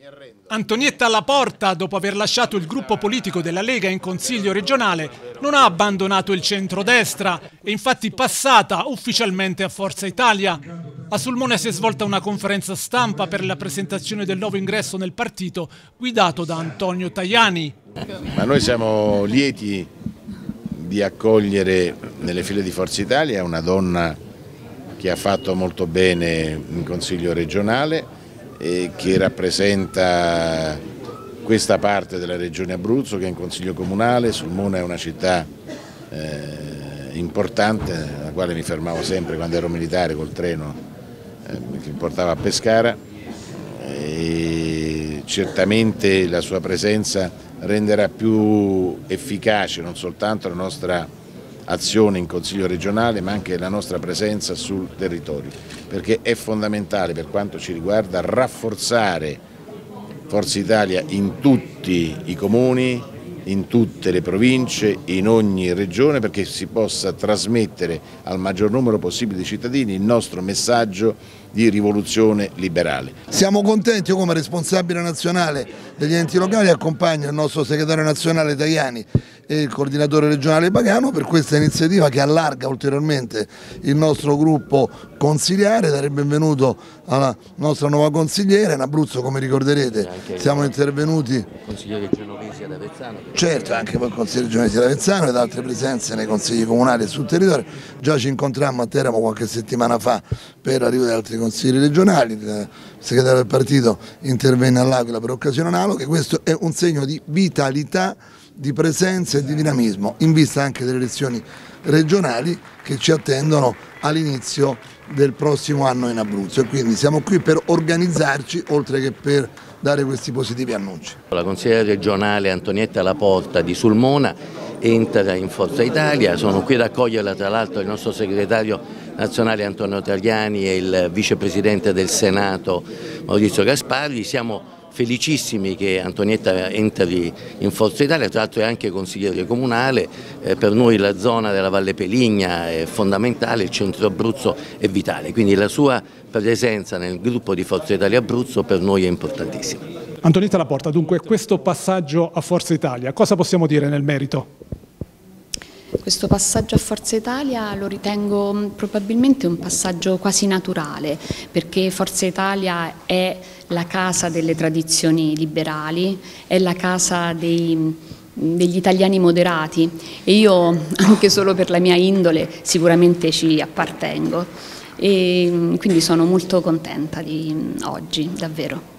Antonietta Laporta, dopo aver lasciato il gruppo politico della Lega in Consiglio regionale, non ha abbandonato il centrodestra, è infatti passata ufficialmente a Forza Italia. A Sulmona si è svolta una conferenza stampa per la presentazione del nuovo ingresso nel partito, guidato da Antonio Tajani. Ma noi siamo lieti di accogliere nelle file di Forza Italia una donna che ha fatto molto bene in Consiglio regionale e che rappresenta questa parte della regione Abruzzo, che è in Consiglio comunale. Sulmona è una città importante, alla quale mi fermavo sempre quando ero militare col treno che mi portava a Pescara, e certamente la sua presenza renderà più efficace non soltanto la nostra azione in Consiglio regionale, ma anche la nostra presenza sul territorio, perché è fondamentale per quanto ci riguarda rafforzare Forza Italia in tutti i comuni, in tutte le province, in ogni regione, perché si possa trasmettere al maggior numero possibile di cittadini il nostro messaggio di rivoluzione liberale. Siamo contenti, io come responsabile nazionale degli enti locali accompagno il nostro segretario nazionale Tajani e il coordinatore regionale Pagano per questa iniziativa che allarga ulteriormente il nostro gruppo consiliare, dare il benvenuto alla nostra nuova consigliera. In Abruzzo, come ricorderete, siamo intervenuti consigliere genovesi ad Avezzano. Certo, anche poi il consigliere genovesi ad Avezzano ed altre presenze nei consigli comunali e sul territorio. Già ci incontrammo a Teramo qualche settimana fa per l'arrivo di altri consigli regionali. Il segretario del partito intervenne all'Aquila per occasione analoga. Questo è un segno di vitalità, di presenza e di dinamismo in vista anche delle elezioni regionali che ci attendono all'inizio del prossimo anno in Abruzzo, e quindi siamo qui per organizzarci oltre che per dare questi positivi annunci. La consigliera regionale Antonietta Laporta di Sulmona entra in Forza Italia, sono qui ad accoglierla tra l'altro il nostro segretario nazionale Antonio Tajani e il vicepresidente del Senato Maurizio Gasparri. Siamo felicissimi che Antonietta entri in Forza Italia, tra l'altro è anche consigliere comunale, per noi la zona della Valle Peligna è fondamentale, il centro Abruzzo è vitale, quindi la sua presenza nel gruppo di Forza Italia Abruzzo per noi è importantissima. Antonietta Laporta, dunque questo passaggio a Forza Italia, cosa possiamo dire nel merito? Questo passaggio a Forza Italia lo ritengo probabilmente un passaggio quasi naturale, perché Forza Italia è la casa delle tradizioni liberali, è la casa degli italiani moderati e io, anche solo per la mia indole, sicuramente ci appartengo e quindi sono molto contenta di oggi, davvero.